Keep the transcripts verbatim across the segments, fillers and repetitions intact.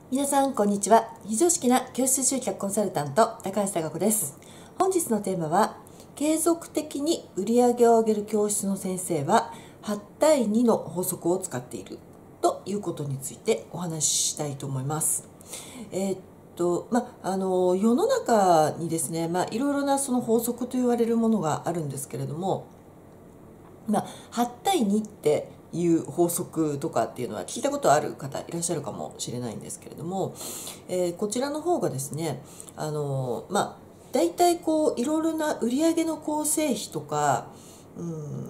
皆さんこんにちは。非常識な教室集客コンサルタント高橋貴子です。本日のテーマは、継続的に売り上げを上げる教室の先生ははち対にの法則を使っているということについてお話ししたいと思います。えーっとまあの世の中にですね、まあ、いろいろなその法則と言われるものがあるんですけれども、まあ、はち対にっていう法則とかっていうのは聞いたことある方いらっしゃるかもしれないんですけれども、えー、こちらの方がですね、あのまあ大体こういろいろな売上の構成比とか、うん、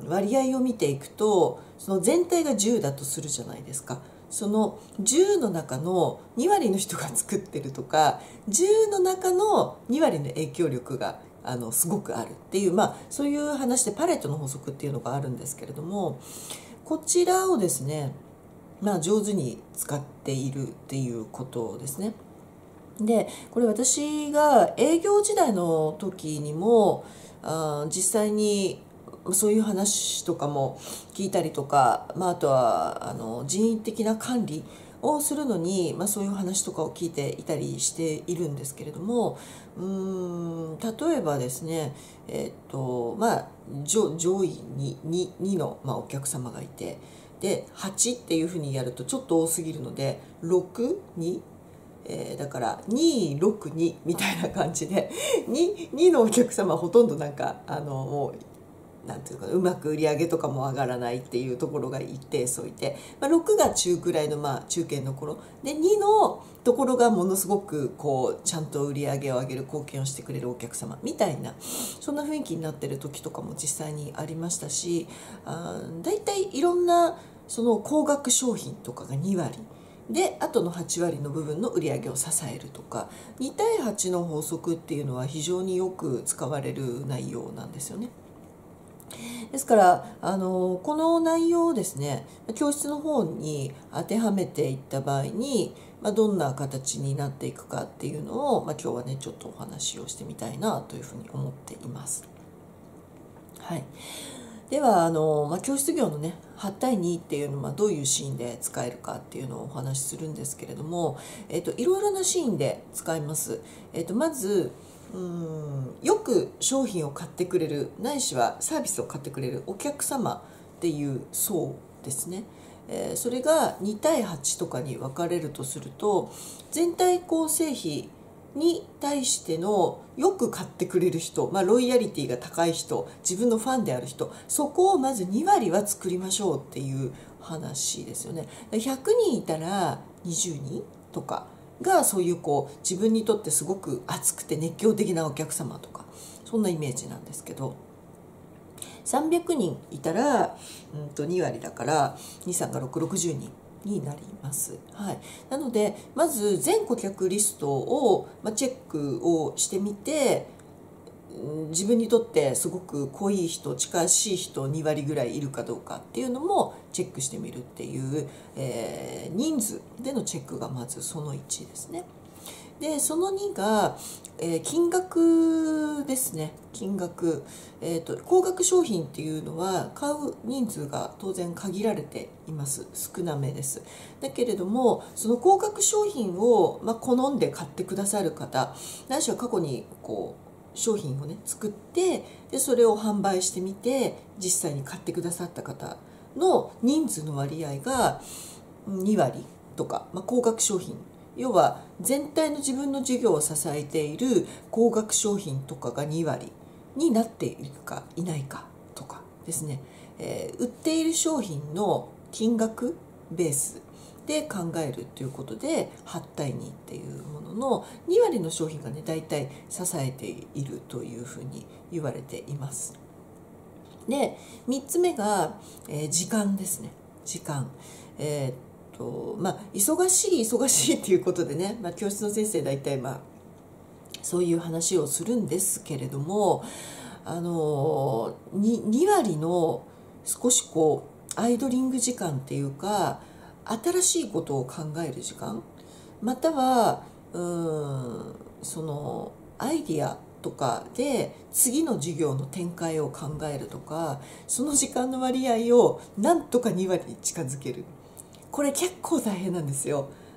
割合を見ていくと、その全体がじゅうだとするじゃないですか。そのじゅうの中のに割の人が作ってるとか、じゅうの中のに割の影響力があのすごくあるっていう、まあ、そういう話でパレットの法則っていうのがあるんですけれども、こちらをですね、まあ、上手に使っているっていうことですね。でこれ私が営業時代の時にもあ実際にそういう話とかも聞いたりとか、まあ、あとはあの人員的な管理をするのに、まあ、そういう話とかを聞いていたりしているんですけれども、うーん例えばですね、えっとまあ上上位に 2, 2の、まあ、お客様がいて、ではちっていうふうにやるとちょっと多すぎるのでろくに、えー、だからにろくにみたいな感じで 2, 2のお客様はほとんどなんかあのもうなんていうかうまく売り上げとかも上がらないっていうところが一定数いて、まあ、ろくが中くらいのまあ中堅の頃で、にのところがものすごくこうちゃんと売り上げを上げる貢献をしてくれるお客様みたいな、そんな雰囲気になってる時とかも実際にありましたし、あだいたいいろんなその高額商品とかがに割で、あとのはち割の部分の売り上げを支えるとか、に対はちの法則っていうのは非常によく使われる内容なんですよね。ですからあのこの内容をですね、教室の方に当てはめていった場合に、まあ、どんな形になっていくかっていうのを、まあ、今日はねちょっとお話をしてみたいなというふうに思っています。はい、ではあの、まあ、教室業のねはち対にっていうのはどういうシーンで使えるかっていうのをお話しするんですけれども、えっと、いろいろなシーンで使います。えっと、まずうんよく商品を買ってくれる、ないしはサービスを買ってくれるお客様っていう層ですね。えー、それがに対はちとかに分かれるとすると、全体構成比に対してのよく買ってくれる人、まあ、ロイヤリティが高い人、自分のファンである人、そこをまずに割は作りましょうっていう話ですよね。ひゃくにんいたらにじゅうにんとかがそういうこう自分にとってすごく熱くて熱狂的なお客様とか、そんなイメージなんですけど、さんびゃくにんいたら、うん、とに割だからに、さんがろく、ろくじゅうにんになります。はい、なのでまず全顧客リストを、まあ、チェックをしてみて、自分にとってすごく濃い人、近しい人に割ぐらいいるかどうかっていうのもチェックしてみるっていう、えー、人数でのチェックがまずそのいちですね。でそのにが、えー、金額ですね。金額、えーと、高額商品っていうのは買う人数が当然限られています。少なめです。だけれどもその高額商品を、まあ、好んで買ってくださる方、ないしは過去にこう商品をね作って、でそれを販売してみて実際に買ってくださった方の人数の割合がに割とか、まあ、高額商品、要は全体の自分の事業を支えている高額商品とかがに割になっているかいないかとかですね、えー、売っている商品の金額ベースで考えるということではち対にっていうもののに割の商品がね大体支えているというふうに言われています。でみっつめが、えー、時間ですね。時間、えーまあ、忙しい忙しいっていうことでね、まあ、教室の先生大体まあそういう話をするんですけれども、あの 2, に割の少しこうアイドリング時間っていうか、新しいことを考える時間、またはうーんそのアイディアとかで次の授業の展開を考えるとか、その時間の割合をなんとかに割に近づける。これ結構大変なんですよ。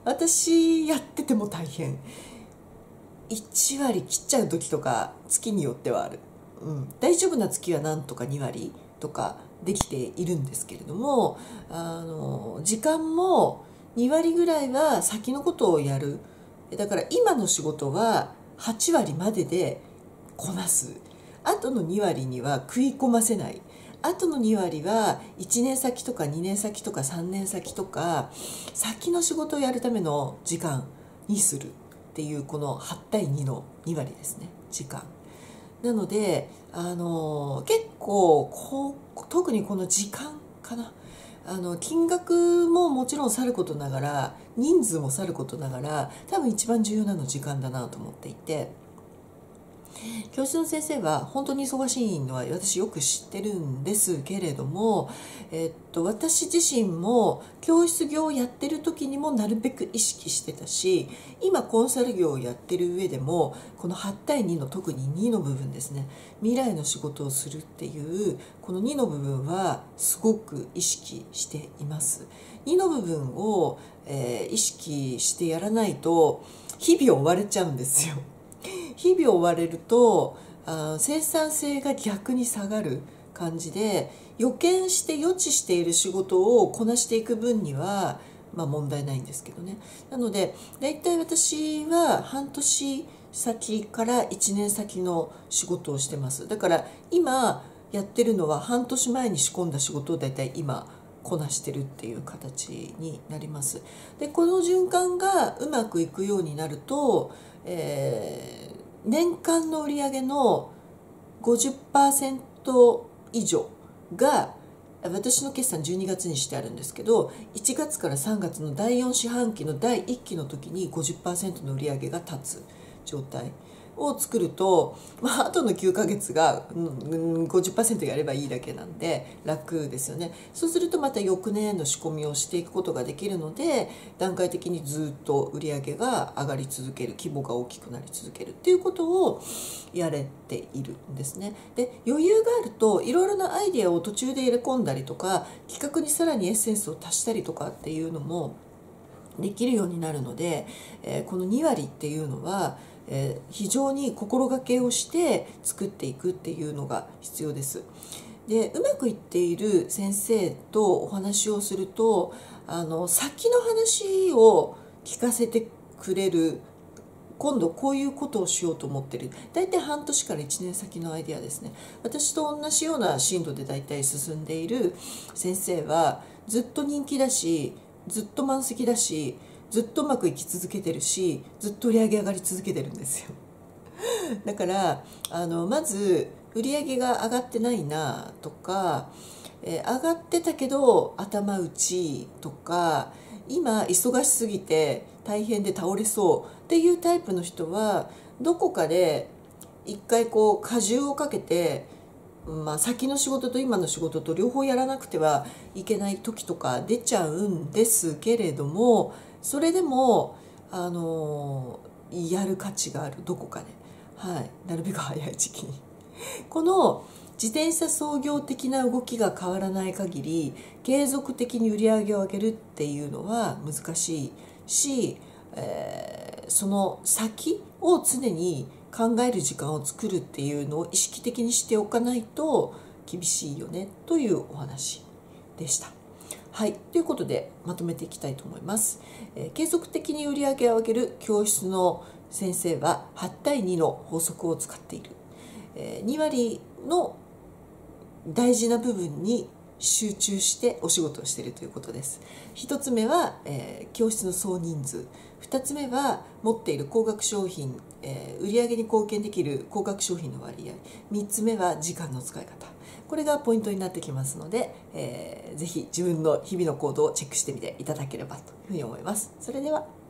私やってても大変。いちわり切っちゃう時とか月によってはある、うん、大丈夫な月はなんとかにわりとかできているんですけれども、あの時間もにわりぐらいは先のことをやる。だから今の仕事ははちわりまででこなす。あとのにわりには食い込ませない。あとのにわりはいちねん先とかにねん先とかさんねん先とか先の仕事をやるための時間にするっていう、このはちたいにのにわりですね、時間。なのであの結構こう特にこの時間かな、あの金額ももちろんさることながら人数もさることながら多分一番重要なの時間だなと思っていて、教室の先生は本当に忙しいのは私よく知ってるんですけれども、えっと、私自身も教室業をやってる時にもなるべく意識してたし、今コンサル業をやってる上でもこのはちたいにの特ににの部分ですね、未来の仕事をするっていうこのにの部分はすごく意識しています。にの部分を、えー、意識してやらないと日々追われちゃうんですよ。日々追われるとあ生産性が逆に下がる感じで、予見して予知している仕事をこなしていく分にはまあ問題ないんですけどね。なのでだいたい私は半年先からいちねん先の仕事をしてます。だから今やってるのは半年前に仕込んだ仕事をだいたい今こなしてるっていう形になります。でこの循環がうまくいくようになると、えー年間の売上の ごじゅっパーセント 以上が、私の決算じゅうにがつにしてあるんですけど、いちがつからさんがつのだいよん四半期のだいいっきの時に ごじゅっパーセント の売上が立つ状態を作ると、まあ、あとのきゅうかげつが ごじゅっパーセント やればいいだけなんで楽ですよね。そうするとまた翌年への仕込みをしていくことができるので、段階的にずっと売り上げが上がり続ける、規模が大きくなり続けるっていうことをやれているんですね。で余裕があるといろいろなアイデアを途中で入れ込んだりとか、企画にさらにエッセンスを足したりとかっていうのもできるようになるので、えー、このにわりっていうのはえー、非常に心がけをして作っていくっていうのが必要です。でうまくいっている先生とお話をすると、あの先の話を聞かせてくれる。今度こういうことをしようと思ってる、大体半年からいちねん先のアイデアですね。私と同じような進度で大体進んでいる先生はずっと人気だし、ずっと満席だし、ずっとうまくいき続けてるし、ずっと売り上げ上がり続けてるんですよ。だからあのまず売り上げが上がってないなとか、えー、上がってたけど頭打ちとか、今忙しすぎて大変で倒れそうっていうタイプの人は、どこかで一回こう荷重をかけて、まあ、先の仕事と今の仕事と両方やらなくてはいけない時とか出ちゃうんですけれども、それでもあのやる価値がある、どこかで、はい、なるべく早い時期にこの自転車操業的な動きが変わらない限り継続的に売り上げを上げるっていうのは難しいし、えー、その先を常に考える時間を作るっていうのを意識的にしておかないと厳しいよねというお話でした。はい、ということでまとめていきたいと思います。えー、継続的に売り上げを上げる教室の先生ははちたいにの法則を使っている。えー、にわりの大事な部分に集中してお仕事をしているということです。ひとつめは、えー、教室の総人数。ふたつめは持っている高額商品、えー、売上に貢献できる高額商品の割合。みっつめは時間の使い方。これがポイントになってきますので、えー、ぜひ自分の日々の行動をチェックしてみていただければというふうに思います。それでは。